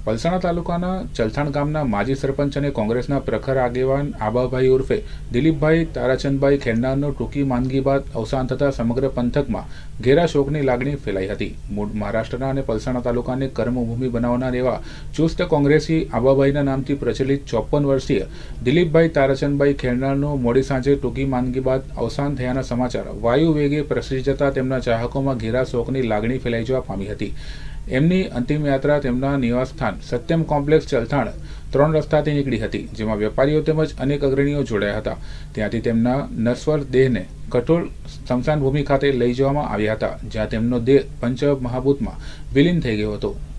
પલસાણા તાલુકાના ચલથાણ ગામના માજી સરપંચ અને કોંગ્રેસના પ્રખર આગેવાન આબાભાઈ ઉર્ફે દિલીપભાઈ તારાચંદભાઈ ખેરનારનું ટૂંકી માંદગી બાદ અવસાન થતાં સમગ્ર પંથકમાં ઘેરા શોકની લાગણી ફેલાઈ હતી। મૂળ મહારાષ્ટ્રના અને પલસાણા તાલુકાને કર્મભૂમિ બનાવનાર એવા ચુસ્ત કોંગ્રેસી આબાભાઈના નામથી પ્રચલિત 54 વર્ષીય દિલીપભાઈ તારાચંદભાઈ ખેરનારનું મોડી સાંજે ટૂંકી માંદગી બાદ અવસાન થયાના સમાચાર વાયુ વેગે પ્રસરી જતા તેમના ચાહકોમાં ઘેરા શોકની લાગણી ફેલાઈ જવા પામી હતી। એમની અંતિમ યાત્રા તેમના નિવાસસ્થાન સત્યમ કોમ્પ્લેક્સ ચલથાણ 3 રસ્તાથી નીકળી હતી, જેમાં વેપારીઓ તેમજ અનેક અગ્રણીઓ જોડાયા હતા। ત્યાંથી તેમના નશ્વર દેહને કઠોળ સ્મશાન ભૂમિ ખાતે લઈ જવામાં આવ્યા હતા, જ્યાં તેમનો દેહ પંચ મહાભૂતમાં વિલીન થઈ ગયો હતો।